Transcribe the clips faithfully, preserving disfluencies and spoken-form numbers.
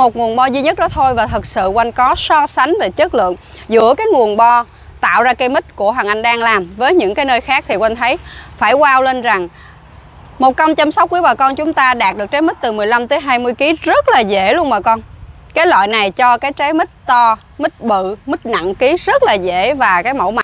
một nguồn bo duy nhất đó thôi, và thật sự Oanh có so sánh về chất lượng giữa cái nguồn bo tạo ra cây mít của Hoàng Anh đang làm với những cái nơi khác thì Oanh thấy phải wow lên rằng một công chăm sóc quý bà con chúng ta đạt được trái mít từ mười lăm tới hai mươi ki lô gam rất là dễ luôn bà con. Cái loại này cho cái trái mít to, mít bự, mít nặng ký rất là dễ và cái mẫu mã.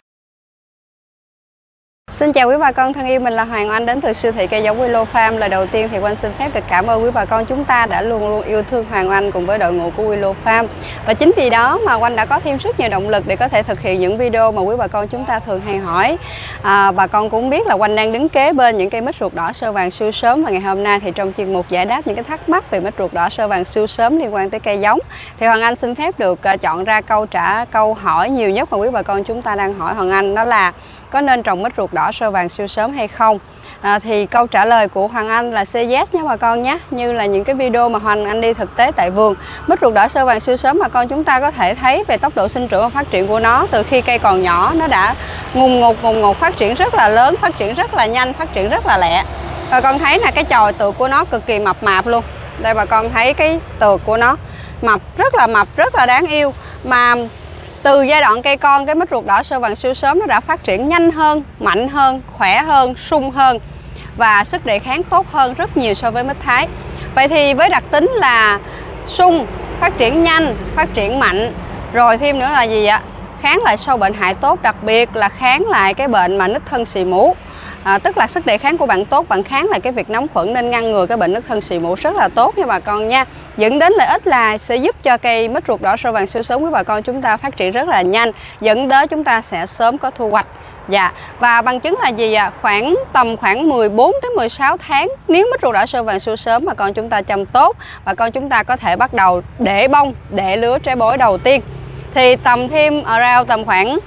Xin chào quý bà con thân yêu, mình là Hoàng Anh đến từ siêu thị cây giống Willow Farm. Lời đầu tiên thì Oanh xin phép được cảm ơn quý bà con chúng ta đã luôn luôn yêu thương Hoàng Anh cùng với đội ngũ của Willow Farm. Và chính vì đó mà Oanh đã có thêm rất nhiều động lực để có thể thực hiện những video mà quý bà con chúng ta thường hay hỏi. À, bà con cũng biết là Oanh đang đứng kế bên những cây mít ruột đỏ sơ vàng siêu sớm, và ngày hôm nay thì trong chuyên mục giải đáp những cái thắc mắc về mít ruột đỏ sơ vàng siêu sớm liên quan tới cây giống thì Hoàng Anh xin phép được chọn ra câu trả câu hỏi nhiều nhất mà quý bà con chúng ta đang hỏi Hoàng Anh, đó là có nên trồng mít ruột đỏ sơ vàng siêu sớm hay không? À, thì câu trả lời của Hoàng Anh là say yes nhé bà con nhé. Như là những cái video mà Hoàng Anh đi thực tế tại vườn, mít ruột đỏ sơ vàng siêu sớm bà con chúng ta có thể thấy về tốc độ sinh trưởng và phát triển của nó. Từ khi cây còn nhỏ nó đã ngùng ngục ngùng ngục phát triển rất là lớn, phát triển rất là nhanh, phát triển rất là lẹ. Bà con thấy là cái chồi tược của nó cực kỳ mập mạp luôn. Đây bà con thấy cái tược của nó mập, rất là mập, rất là đáng yêu. Mà từ giai đoạn cây con, cái mít ruột đỏ sơ vàng siêu sớm nó đã phát triển nhanh hơn, mạnh hơn, khỏe hơn, sung hơn và sức đề kháng tốt hơn rất nhiều so với mít Thái. Vậy thì với đặc tính là sung, phát triển nhanh, phát triển mạnh, rồi thêm nữa là gì ạ? Kháng lại sâu bệnh hại tốt, đặc biệt là kháng lại cái bệnh mà nứt thân xì mủ. À, tức là sức đề kháng của bạn tốt, bạn kháng lại cái việc nóng khuẩn nên ngăn ngừa cái bệnh nứt thân xì mủ rất là tốt nha bà con nha. Dẫn đến lợi ích là sẽ giúp cho cây mít ruột đỏ sơ vàng siêu sớm của bà con chúng ta phát triển rất là nhanh, dẫn đến chúng ta sẽ sớm có thu hoạch. Dạ, và bằng chứng là gì ạ? À? Khoảng tầm khoảng mười bốn tới mười sáu tháng, nếu mít ruột đỏ sơ vàng siêu sớm bà con chúng ta chăm tốt, bà con chúng ta có thể bắt đầu để bông, để lứa trái bối đầu tiên. Thì tầm thêm around tầm khoảng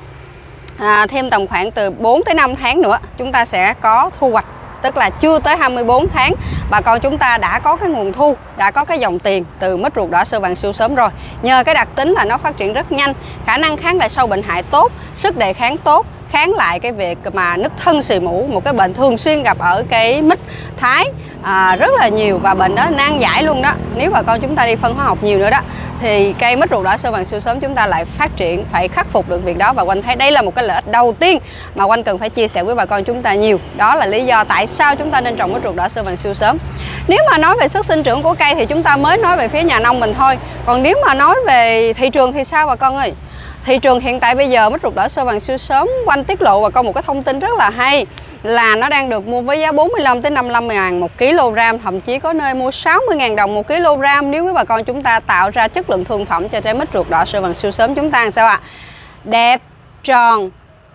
À, thêm tầm khoảng từ bốn tới năm tháng nữa chúng ta sẽ có thu hoạch, tức là chưa tới hai mươi bốn tháng bà con chúng ta đã có cái nguồn thu, đã có cái dòng tiền từ mít ruột đỏ sơ vàng siêu sớm rồi. Nhờ cái đặc tính là nó phát triển rất nhanh, khả năng kháng lại sâu bệnh hại tốt, sức đề kháng tốt, kháng lại cái việc mà nứt thân xì mủ, một cái bệnh thường xuyên gặp ở cái mít Thái à, rất là nhiều, và bệnh đó nan giải luôn đó. Nếu bà con chúng ta đi phân hóa học nhiều nữa đó thì cây mít ruột đỏ sơ vàng siêu sớm chúng ta lại phát triển, phải khắc phục được việc đó. Và Oanh thấy đây là một cái lợi ích đầu tiên mà Oanh cần phải chia sẻ với bà con chúng ta nhiều. Đó là lý do tại sao chúng ta nên trồng mít ruột đỏ sơ vàng siêu sớm. Nếu mà nói về sức sinh trưởng của cây thì chúng ta mới nói về phía nhà nông mình thôi. Còn nếu mà nói về thị trường thì sao bà con ơi? Thị trường hiện tại bây giờ mít ruột đỏ sơ vàng siêu sớm, Oanh tiết lộ bà con một cái thông tin rất là hay, là nó đang được mua với giá bốn mươi lăm tới năm mươi lăm ngàn một ki lô gam, thậm chí có nơi mua sáu mươi ngàn đồng một ki lô gam nếu quý bà con chúng ta tạo ra chất lượng thương phẩm cho trái mít ruột đỏ sơ vàng siêu sớm chúng ta. Làm sao ạ? À? Đẹp, tròn,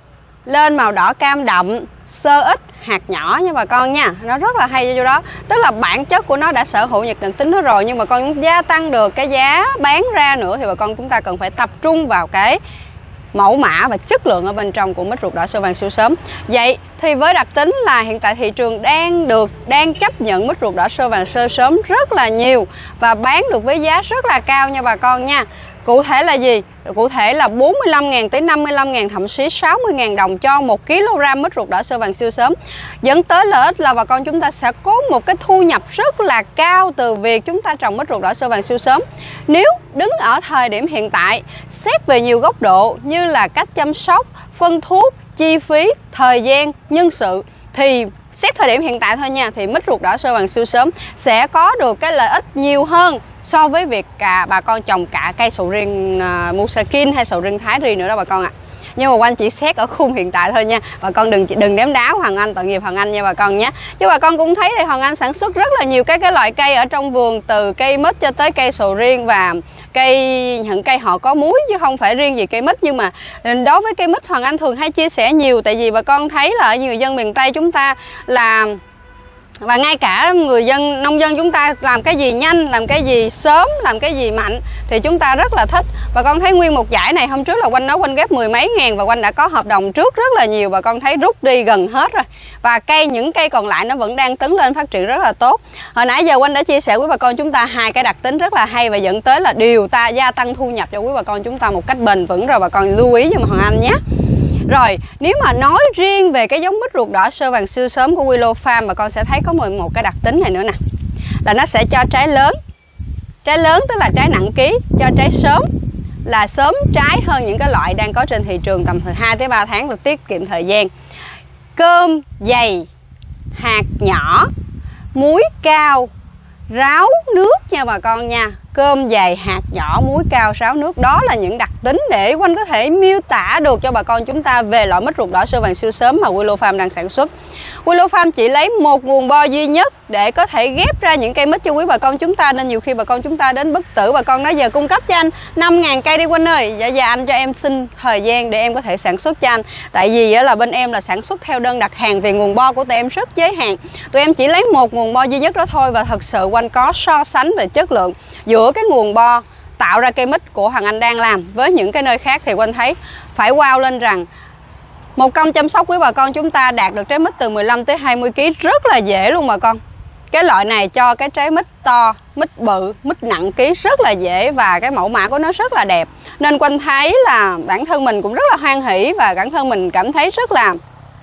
lên màu đỏ cam đậm, xơ ít, hạt nhỏ nha bà con nha. Nó rất là hay cho chỗ đó. Tức là bản chất của nó đã sở hữu nhiệt định tính đó rồi, nhưng mà con muốn gia tăng được cái giá bán ra nữa thì bà con chúng ta cần phải tập trung vào cái mẫu mã và chất lượng ở bên trong của mít ruột đỏ sơ vàng siêu sớm. Vậy thì với đặc tính là hiện tại thị trường đang được đang chấp nhận mít ruột đỏ sơ vàng siêu sớm rất là nhiều và bán được với giá rất là cao nha bà con nha. Cụ thể là gì? Cụ thể là bốn mươi lăm ngàn tới năm mươi lăm ngàn, thậm chí sáu mươi ngàn đồng cho một ki lô gam mít ruột đỏ sơ vàng siêu sớm. Dẫn tới lợi ích là bà con chúng ta sẽ có một cái thu nhập rất là cao từ việc chúng ta trồng mít ruột đỏ sơ vàng siêu sớm. Nếu đứng ở thời điểm hiện tại, xét về nhiều góc độ như là cách chăm sóc, phân thuốc, chi phí, thời gian, nhân sự, thì xét thời điểm hiện tại thôi nha, thì mít ruột đỏ sơ vàng siêu sớm sẽ có được cái lợi ích nhiều hơn so với việc cả bà con trồng cả cây sầu riêng uh, Musakin hay sầu riêng Thái Ri nữa đó bà con ạ. À. Nhưng mà Oanh chỉ xét ở khung hiện tại thôi nha. Bà con đừng đừng đếm đáo Hoàng Anh, tội nghiệp Hoàng Anh nha bà con nhé. Chứ bà con cũng thấy thì Hoàng Anh sản xuất rất là nhiều cái cái loại cây ở trong vườn, từ cây mít cho tới cây sầu riêng và cây những cây họ có múi, chứ không phải riêng gì cây mít. Nhưng mà đối với cây mít Hoàng Anh thường hay chia sẻ nhiều, tại vì bà con thấy là ở người dân miền Tây chúng ta là, và ngay cả người dân nông dân chúng ta làm cái gì nhanh, làm cái gì sớm, làm cái gì mạnh thì chúng ta rất là thích. Bà con thấy nguyên một dải này hôm trước là Oanh nói Oanh ghép mười mấy ngàn và Oanh đã có hợp đồng trước rất là nhiều, bà con thấy rút đi gần hết rồi. Và cây những cây còn lại nó vẫn đang tấn lên phát triển rất là tốt. Hồi nãy giờ Oanh đã chia sẻ với bà con chúng ta hai cái đặc tính rất là hay và dẫn tới là điều ta gia tăng thu nhập cho quý bà con chúng ta một cách bền vững rồi, bà con lưu ý cho Hoàng Anh nhé. Rồi, nếu mà nói riêng về cái giống mít ruột đỏ sơ vàng siêu sớm của Willow Farm, bà con sẽ thấy có một, một cái đặc tính này nữa nè, là nó sẽ cho trái lớn, Trái lớn tức là trái nặng ký, cho trái sớm là sớm trái hơn những cái loại đang có trên thị trường tầm từ hai tới ba tháng, được tiết kiệm thời gian. Cơm dày, hạt nhỏ, muối cao, ráo nước nha bà con nha. Cơm dày, hạt nhỏ, muối cao, ráo nước, đó là những đặc tính để Oanh có thể miêu tả được cho bà con chúng ta về loại mít ruột đỏ sao vàng siêu sớm mà Willow Farm đang sản xuất. Willow Farm chỉ lấy một nguồn bo duy nhất để có thể ghép ra những cây mít cho quý bà con chúng ta, nên nhiều khi bà con chúng ta đến bất tử, bà con nói giờ cung cấp cho anh năm ngàn cây đi Oanh ơi. Dạ dạ anh cho em xin thời gian để em có thể sản xuất cho anh. Tại vì là bên em là sản xuất theo đơn đặt hàng, vì nguồn bo của tụi em rất giới hạn. Tụi em chỉ lấy một nguồn bo duy nhất đó thôi, và thật sự Oanh có so sánh về chất lượng giữa cái nguồn bo tạo ra cây mít của Hoàng Anh đang làm với những cái nơi khác, thì Oanh thấy phải wow lên rằng một công chăm sóc quý bà con chúng ta đạt được trái mít từ mười lăm tới hai mươi ki lô gam rất là dễ luôn bà con. Cái loại này cho cái trái mít to, mít bự, mít nặng ký rất là dễ, và cái mẫu mã của nó rất là đẹp. Nên Oanh thấy là bản thân mình cũng rất là hoan hỷ, và bản thân mình cảm thấy rất là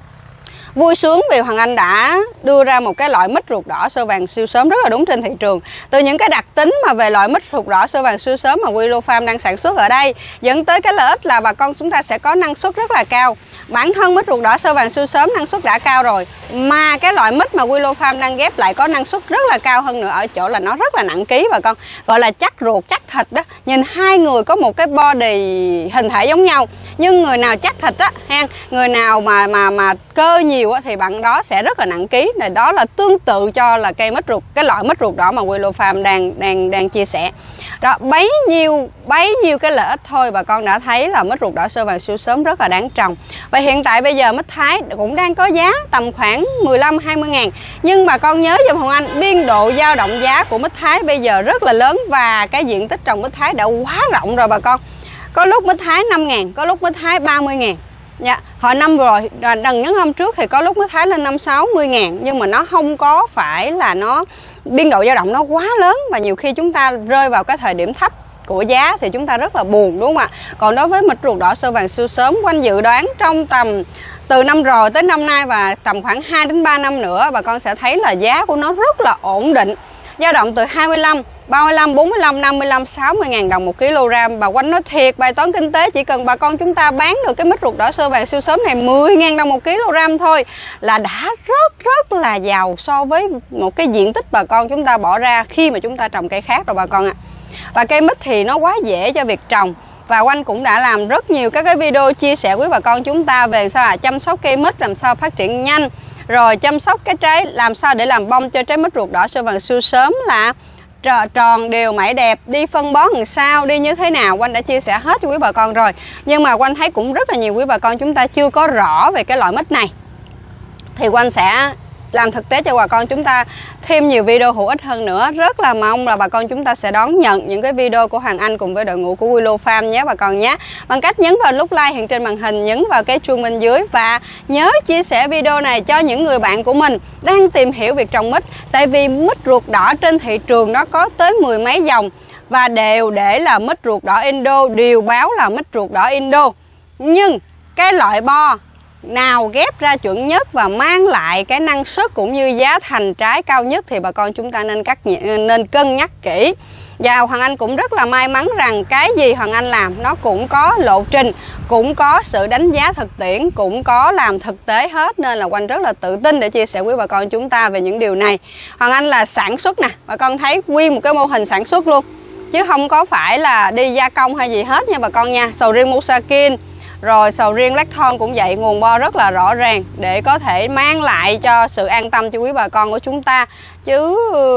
vui sướng vì Hoàng Anh đã đưa ra một cái loại mít ruột đỏ sao vàng siêu sớm rất là đúng trên thị trường. Từ những cái đặc tính mà về loại mít ruột đỏ sao vàng siêu sớm mà Willow Farm đang sản xuất ở đây, dẫn tới cái lợi ích là bà con chúng ta sẽ có năng suất rất là cao. Bản thân mít ruột đỏ sao vàng siêu sớm năng suất đã cao rồi, mà cái loại mít mà Willow Farm đang ghép lại có năng suất rất là cao hơn nữa ở chỗ là nó rất là nặng ký bà con, gọi là chắc ruột chắc thịt đó. Nhìn hai người có một cái body hình thể giống nhau, nhưng người nào chắc thịt á ha, người nào mà mà mà cơ nhiều á, thì bạn đó sẽ rất là nặng ký. Này đó là tương tự cho là cây mít ruột, cái loại mít ruột đỏ mà Willow Farm đang đang đang chia sẻ. Đó, bấy nhiêu bấy nhiêu cái lợi ích thôi bà con đã thấy là mít ruột đỏ sao vàng siêu sớm rất là đáng trồng. Và hiện tại bây giờ mít Thái cũng đang có giá tầm khoảng mười lăm hai mươi ngàn. Nhưng bà con nhớ giùm Hoàng Anh, biên độ dao động giá của mít Thái bây giờ rất là lớn, và cái diện tích trồng mít Thái đã quá rộng rồi bà con. Có lúc mít Thái năm ngàn, có lúc mít Thái ba mươi ngàn. Dạ, hồi năm rồi, đằng những năm trước thì có lúc mít Thái lên năm sáu mươi ngàn, nhưng mà nó không có phải là nó biên độ dao động nó quá lớn, và nhiều khi chúng ta rơi vào cái thời điểm thấp của giá thì chúng ta rất là buồn, đúng không ạ? Còn đối với mít ruột đỏ sao vàng siêu sớm, Oanh dự đoán trong tầm từ năm rồi tới năm nay và tầm khoảng hai đến ba năm nữa, bà con sẽ thấy là giá của nó rất là ổn định, dao động từ hai mươi lăm, ba mươi lăm, bốn mươi lăm, năm mươi lăm, sáu mươi ngàn đồng một kg. Bà Oanh nói thiệt, bài toán kinh tế chỉ cần bà con chúng ta bán được cái mít ruột đỏ sao vàng siêu sớm này mười ngàn đồng một kg thôi là đã rất rất là giàu so với một cái diện tích bà con chúng ta bỏ ra khi mà chúng ta trồng cây khác rồi bà con ạ. À. Và cây mít thì nó quá dễ cho việc trồng, và Oanh cũng đã làm rất nhiều các cái video chia sẻ với bà con chúng ta về sao là chăm sóc cây mít làm sao phát triển nhanh, rồi chăm sóc cái trái làm sao để làm bông cho trái mít ruột đỏ sao vàng siêu sớm là tròn đều mẩy đẹp, đi phân bón làm sao, đi như thế nào, Oanh đã chia sẻ hết cho quý bà con rồi. Nhưng mà Oanh thấy cũng rất là nhiều quý bà con chúng ta chưa có rõ về cái loại mít này, thì Oanh sẽ làm thực tế cho bà con chúng ta thêm nhiều video hữu ích hơn nữa. Rất là mong là bà con chúng ta sẽ đón nhận những cái video của Hoàng Anh cùng với đội ngũ của Willow Farm nhé bà con nhé, bằng cách nhấn vào nút like hiện trên màn hình, nhấn vào cái chuông bên dưới, và nhớ chia sẻ video này cho những người bạn của mình đang tìm hiểu việc trồng mít. Tại vì mít ruột đỏ trên thị trường nó có tới mười mấy dòng, và đều để là mít ruột đỏ Indo, đều báo là mít ruột đỏ Indo, nhưng cái loại bo nào ghép ra chuẩn nhất và mang lại cái năng suất cũng như giá thành trái cao nhất thì bà con chúng ta nên cắt nên cân nhắc kỹ. Và Hoàng Anh cũng rất là may mắn rằng cái gì Hoàng Anh làm nó cũng có lộ trình, cũng có sự đánh giá thực tiễn, cũng có làm thực tế hết, nên là Oanh rất là tự tin để chia sẻ với bà con chúng ta về những điều này. Hoàng Anh là sản xuất nè, bà con thấy nguyên một cái mô hình sản xuất luôn, chứ không có phải là đi gia công hay gì hết nha bà con nha. Sầu riêng Musakin, rồi sầu riêng Lắc Thon cũng vậy, nguồn bo rất là rõ ràng để có thể mang lại cho sự an tâm cho quý bà con của chúng ta. Chứ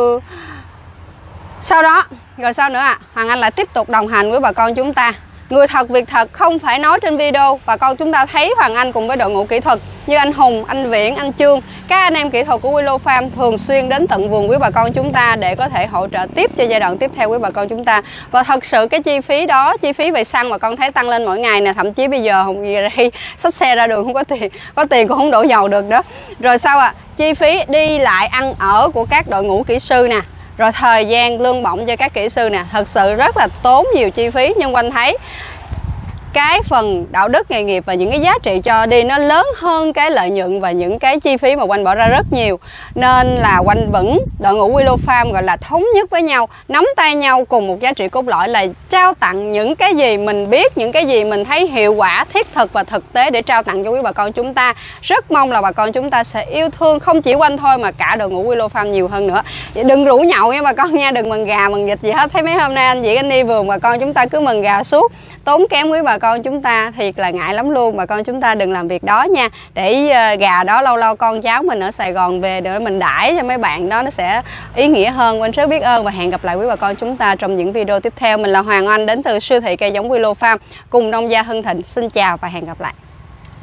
sau đó, rồi sao nữa ạ? À? Hoàng Anh lại tiếp tục đồng hành với bà con chúng ta. Người thật việc thật, không phải nói trên video. Bà con chúng ta thấy Hoàng Anh cùng với đội ngũ kỹ thuật như anh Hùng, anh Viễn, anh Trương, các anh em kỹ thuật của Willow Farm thường xuyên đến tận vườn quý bà con chúng ta để có thể hỗ trợ tiếp cho giai đoạn tiếp theo quý bà con chúng ta. Và thật sự cái chi phí đó, chi phí về xăng bà con thấy tăng lên mỗi ngày nè, thậm chí bây giờ không gì đây xách xe ra đường không có tiền, có tiền cũng không đổ dầu được đó. Rồi sao ạ? À? Chi phí đi lại ăn ở của các đội ngũ kỹ sư nè, rồi thời gian lương bổng cho các kỹ sư nè, thật sự rất là tốn nhiều chi phí. Nhưng Oanh thấy cái phần đạo đức nghề nghiệp và những cái giá trị cho đi nó lớn hơn cái lợi nhuận và những cái chi phí mà Oanh bỏ ra rất nhiều. Nên là Oanh vẫn đội ngũ Willow Farm gọi là thống nhất với nhau, nắm tay nhau cùng một giá trị cốt lõi là trao tặng những cái gì mình biết, những cái gì mình thấy hiệu quả, thiết thực và thực tế để trao tặng cho quý bà con chúng ta. Rất mong là bà con chúng ta sẽ yêu thương không chỉ Oanh thôi mà cả đội ngũ Willow Farm nhiều hơn nữa. Đừng rủ nhậu nha bà con nha, đừng mần gà mần vịt gì hết. Thấy mấy hôm nay anh chị anh đi vườn bà con chúng ta cứ mần gà suốt, tốn kém quý bà con chúng ta, thiệt là ngại lắm luôn. Bà con chúng ta đừng làm việc đó nha, để gà đó lâu lâu con cháu mình ở Sài Gòn về để mình đãi cho mấy bạn đó, nó sẽ ý nghĩa hơn. Oanh rất biết ơn và hẹn gặp lại quý bà con chúng ta trong những video tiếp theo. Mình là Hoàng Oanh đến từ siêu thị cây giống Willow Farm cùng nông gia Hưng Thịnh. Xin chào và hẹn gặp lại.